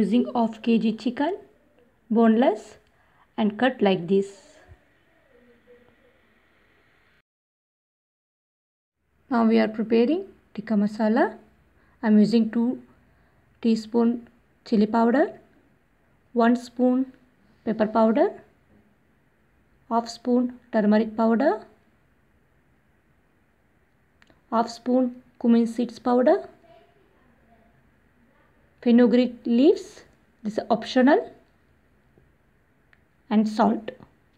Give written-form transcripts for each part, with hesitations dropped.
using half kg chicken, boneless, and cut like this. Now we are preparing tikka masala. I am using 2 teaspoon chili powder, 1 spoon pepper powder, half spoon turmeric powder, half spoon cumin seeds powder, fenugreek leaves, this is optional, and salt.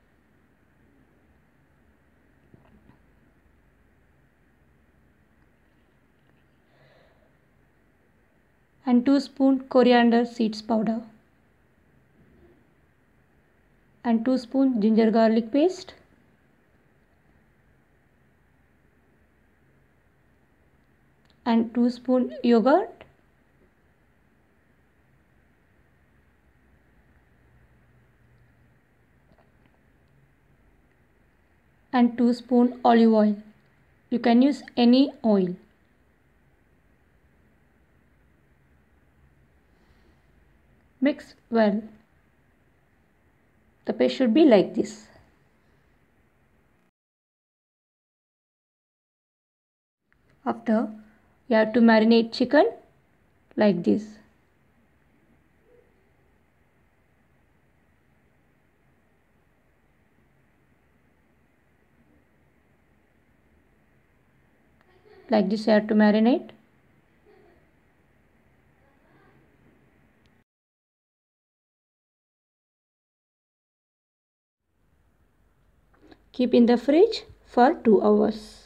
And 2 spoon coriander seeds powder, and 2 spoon ginger garlic paste, and 2 spoon yogurt, and 2 spoon olive oil. You can use any oil. Mix well. The paste should be like this. After, you have to marinate chicken like this. Like this you have to marinate. Keep in the fridge for 2 hours.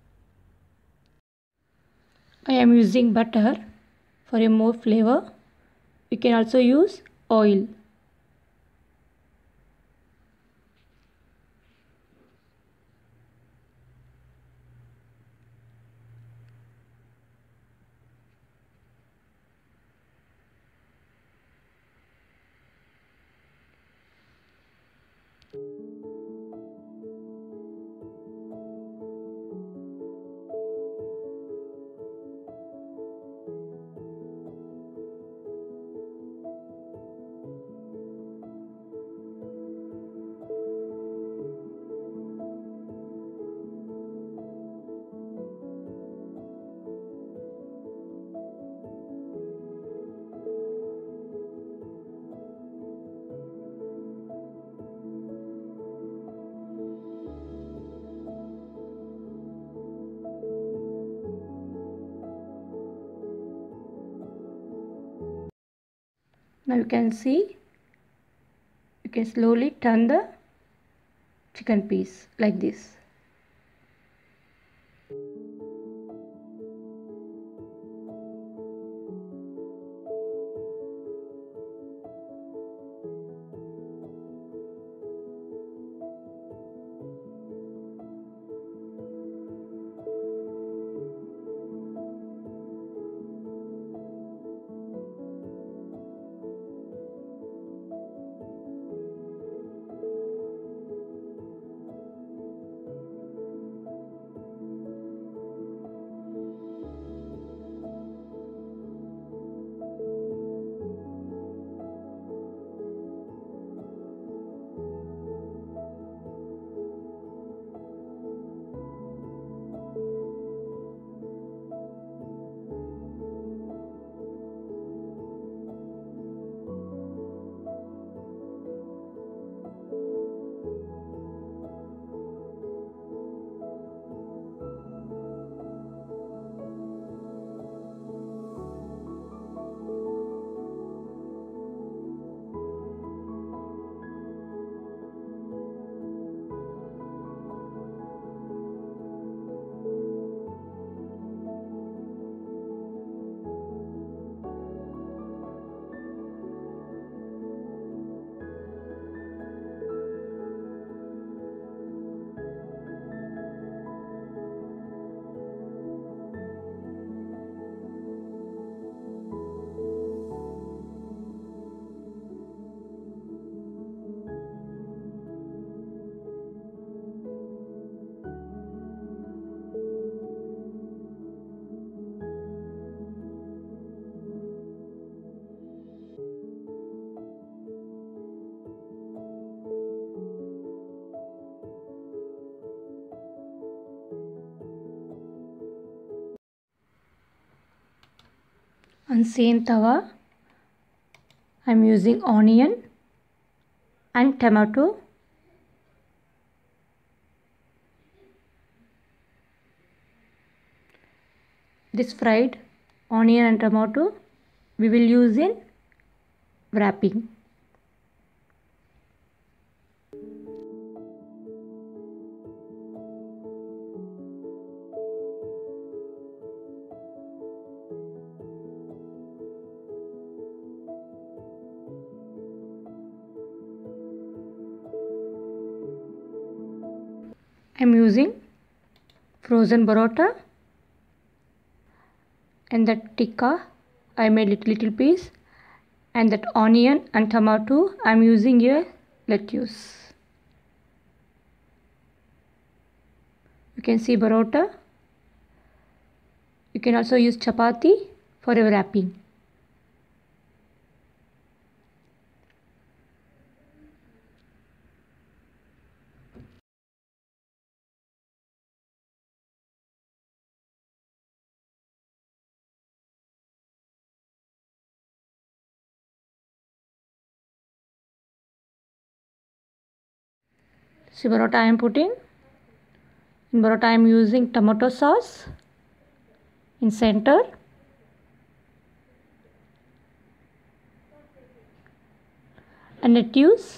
I am using butter for a more flavor. You can also use oil. Now you can see, you can slowly turn the chicken piece like this. On same tawa I am using onion and tomato. This fried onion and tomato we will use in wrapping. I am using frozen burrata, and that tikka I made little piece, and that onion and tomato I am using here lettuce. You can see burrata. You can also use chapati for your wrapping. See, burrata I am putting. In burrata I am using tomato sauce in center, and lettuce,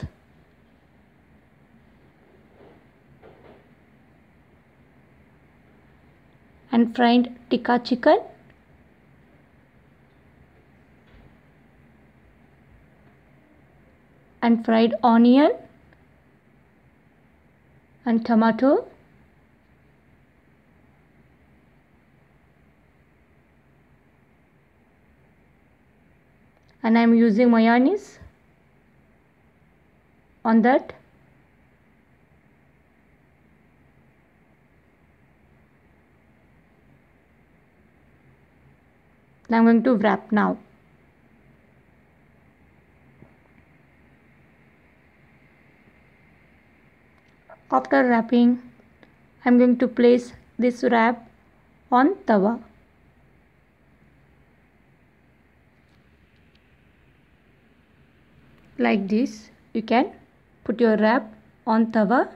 and fried tikka chicken, and fried onion and tomato, and I am using mayonnaise on that. Now I am going to wrap now. After wrapping, I am going to place this wrap on tawa. Like this, you can put your wrap on tawa.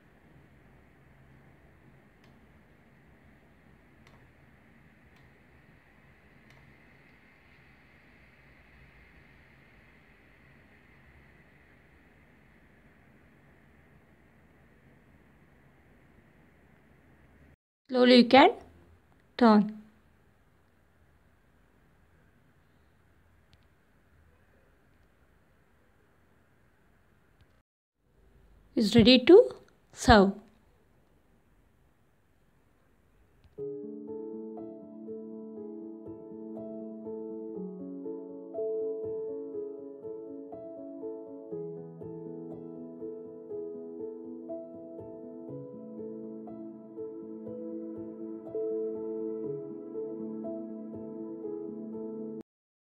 Slowly you can turn. It's ready to serve.